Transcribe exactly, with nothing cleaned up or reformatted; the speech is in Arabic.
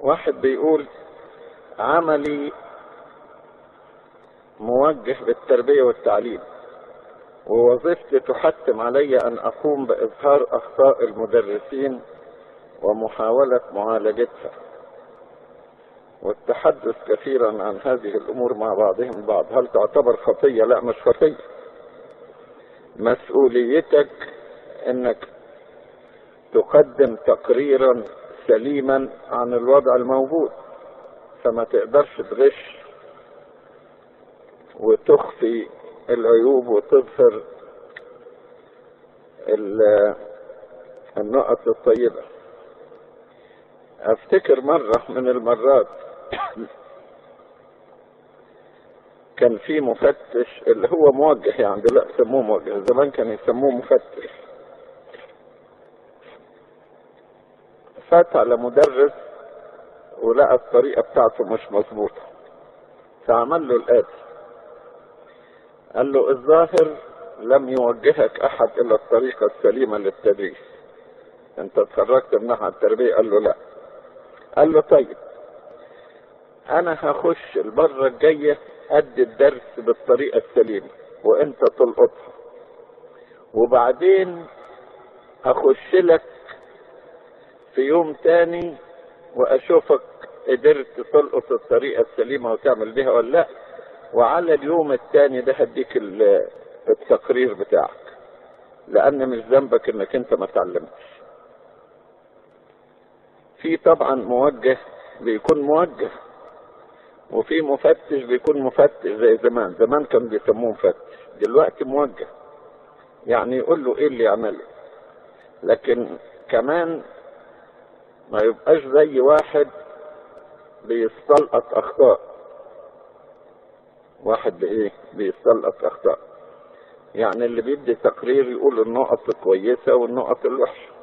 واحد بيقول عملي موجه بالتربية والتعليم، ووظيفتي تحتم علي أن أقوم بإظهار أخطاء المدرسين ومحاولة معالجتها والتحدث كثيرا عن هذه الأمور مع بعضهم البعض. هل تعتبر خطية؟ لا، مش خطية. مسؤوليتك أنك تقدم تقريرا سليما عن الوضع الموجود، فما تقدرش تغش وتخفي العيوب وتظهر النقط الطيبة. افتكر مرة من المرات كان في مفتش اللي هو موجه، يعني دلوقتي يسموه موجه، زمان كان يسموه مفتش، فات على مدرس ولقى الطريقة بتاعته مش مظبوطة، فعمل له الآتي: قال له الظاهر لم يوجهك أحد إلى الطريقة السليمة للتدريس، أنت اتخرجت من ناحية التربية. قال له لا. قال له طيب أنا هخش المرة الجاية أدي الدرس بالطريقة السليمة وأنت تلقطها، وبعدين هخش لك في يوم تاني وأشوفك قدرت تلقط الطريقة السليمة وتعمل بها ولا لا، وعلى اليوم التاني ده هديك التقرير بتاعك، لأن مش ذنبك إنك أنت ما تعلمتش. في طبعا موجه بيكون موجه، وفي مفتش بيكون مفتش زي زمان. زمان كانوا بيسموه مفتش، دلوقتي موجه، يعني يقول له ايه اللي يعمله، لكن كمان ما يبقاش زي واحد بيستلقط اخطاء. واحد بايه بيستلقط اخطاء، يعني اللي بيدي تقرير يقول النقط الكويسة والنقط الوحشة.